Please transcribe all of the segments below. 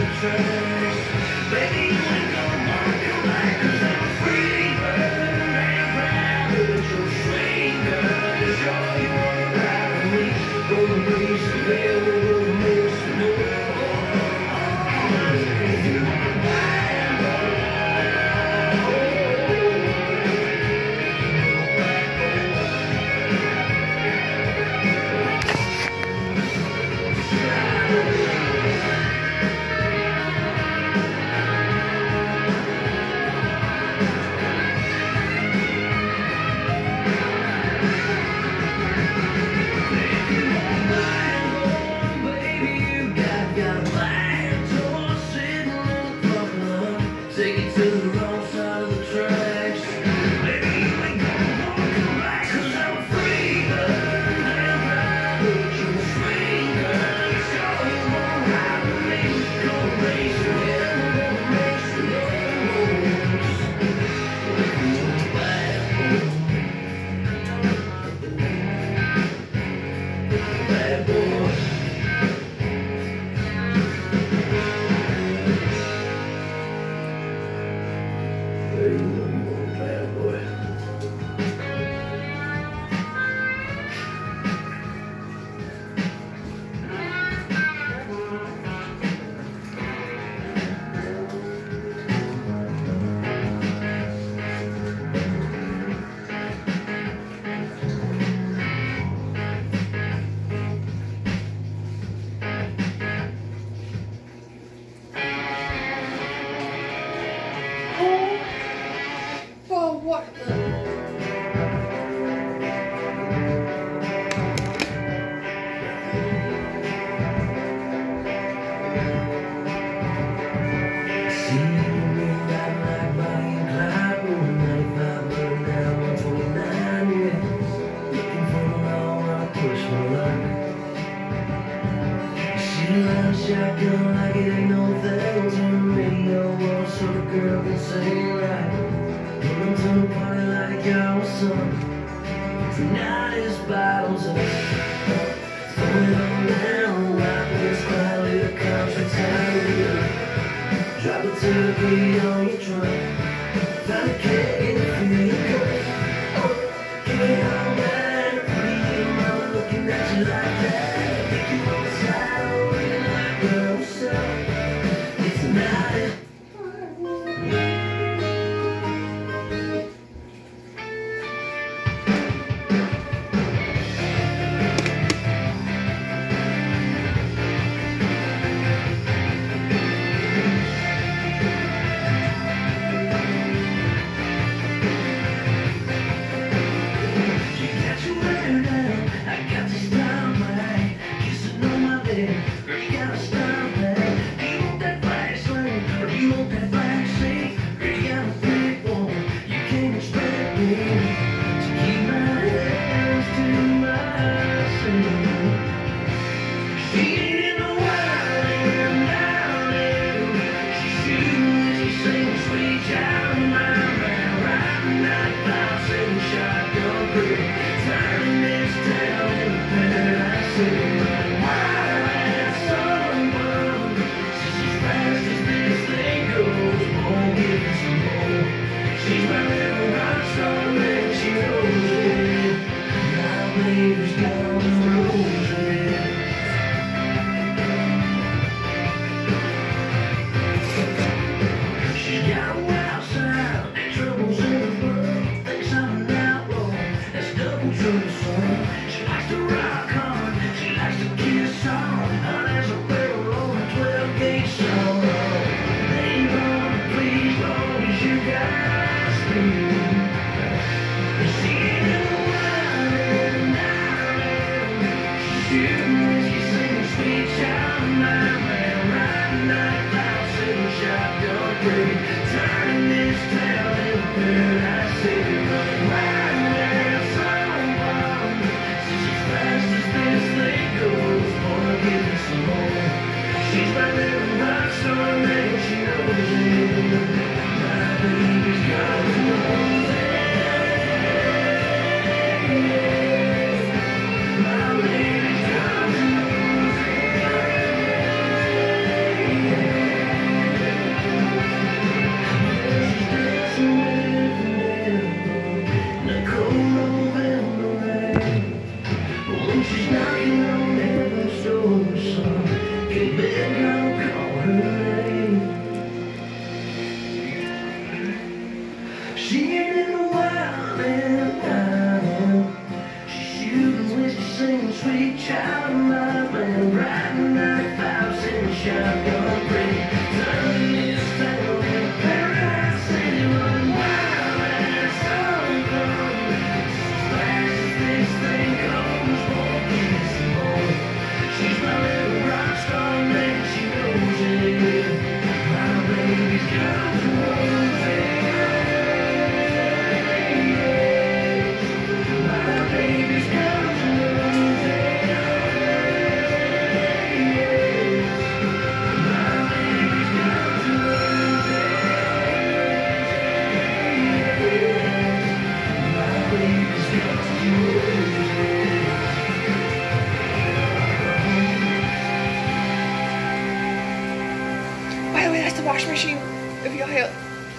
Shotgun like it ain't no thing to radio wall so the girl can sing right. Pulling to the party like your son. Tonight is bottles up. Throwing on down like this quietly the country town. Drop a turkey on your trunk. Find a keg and feel your cup. Give me all that. Pretty little mama looking at you like that. Think you on the side or in like girl so. It's not wait, that's the washing machine. If you have,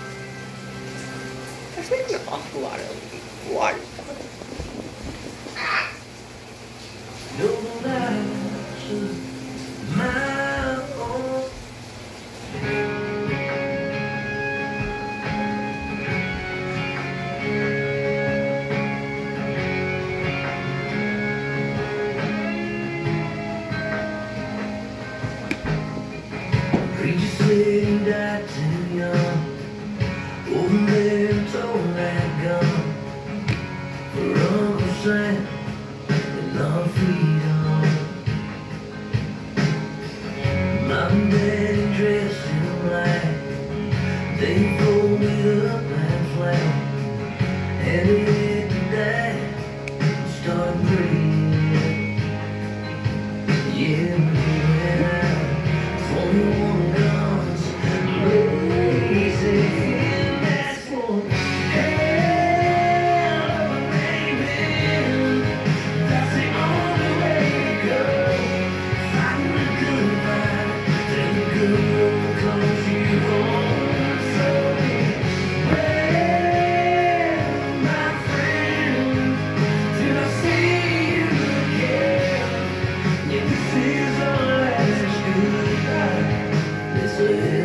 that's making an awful lot of water. No lies of my own. Preacher said he died too young. Over there told that gun for Uncle Sam and our freedom. Mom and Daddy dressed in black, they folded up that flag, headed to Dad, started praying. Yeah, but he went out, 21 guns blazing. That's what hell of a baby. That's the only way to go. Fighting the good fight, till the good Lord calls you home. So well, my friend, till I see you again. Yeah, this is our last goodbye. This is